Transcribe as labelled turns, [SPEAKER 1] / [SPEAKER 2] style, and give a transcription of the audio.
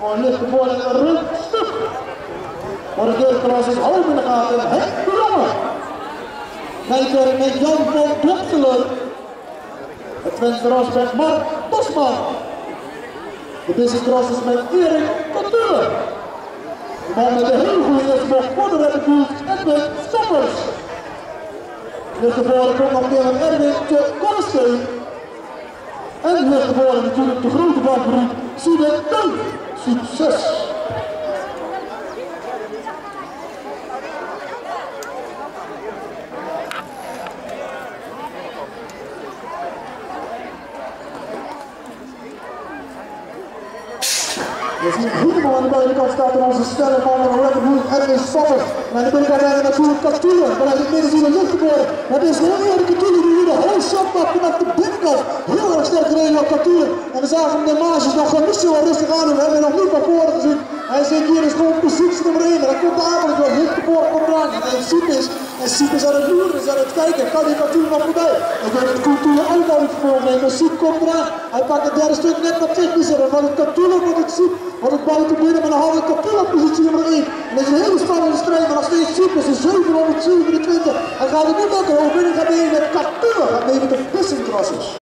[SPEAKER 1] Gewoon ligt de voor een rug stuk. Voor de derde klas is hoog in de gaten. Het Jonge. Kijker met Jan van Doktelen. Het Twentse ras met Mark Bosman. De business cross is met Erik Couture. De man met de hele goede eerste bocht voor de Red Bull, Edwin Stoppers. Ligt ervoor komt nog een keer een Erwin te Korstein. En ligt ervoor natuurlijk de grote favoriet Sine Dun. Succes! We zien helemaal aan de buitenkant staat er onze sterren van de Red Bull Edwin Stoppers. Maar aan de binnenkant hebben we natuurlijk Couture. Vanuit het midden zien we lucht geworden. Het is de hele Couture die hier de hele shot maakt vanaf de binnenkant. Heel erg sterk gereden op Couture. En we zagen de marges nog niet zo rustig aan doen. We hebben hem nog niet van voren gezien. Hij zit hier in gewoon positie nummer 1. En dan komt de aanval door. Ligt de voor komt eraan. En Siep is aan het loeren, is aan het kijken. Kan die Couture nog voorbij? Ik denk dat Couture ook al iets voorneemt. Maar Siep komt eraan. Hij pakt het derde stuk net wat technischer. En van het Couture wordt het Siep. Wordt het buiten binnen, maar dan houdt het Couture op positie nummer 1. En dat is een hele spannende strijd, maar nog steeds Siep is een 727. Hij gaat het niet lukken. Hoe binnen gaat mee met Couture. Gaat mee met de Vissing Crossers.